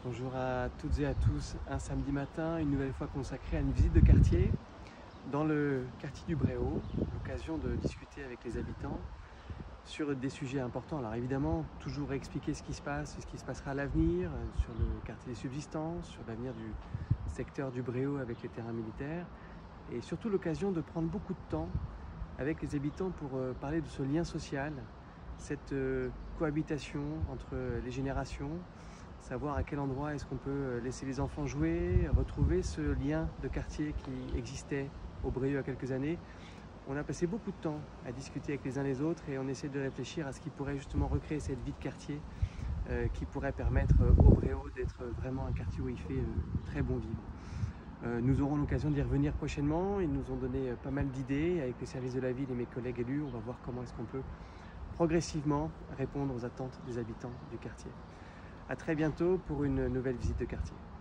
Bonjour à toutes et à tous, un samedi matin, une nouvelle fois consacrée à une visite de quartier dans le quartier du Bréau, l'occasion de discuter avec les habitants sur des sujets importants. Alors évidemment, toujours expliquer ce qui se passe et ce qui se passera à l'avenir, sur le quartier des subsistances, sur l'avenir du secteur du Bréau avec les terrains militaires, et surtout l'occasion de prendre beaucoup de temps avec les habitants pour parler de ce lien social, cette cohabitation entre les générations, savoir à quel endroit est-ce qu'on peut laisser les enfants jouer, retrouver ce lien de quartier qui existait au Bréau il y a quelques années. On a passé beaucoup de temps à discuter avec les uns les autres et on essaie de réfléchir à ce qui pourrait justement recréer cette vie de quartier qui pourrait permettre au Bréau d'être vraiment un quartier où il fait très bon vivre. Nous aurons l'occasion d'y revenir prochainement. Ils nous ont donné pas mal d'idées avec les services de la ville et mes collègues élus. On va voir comment est-ce qu'on peut progressivement répondre aux attentes des habitants du quartier. À très bientôt pour une nouvelle visite de quartier.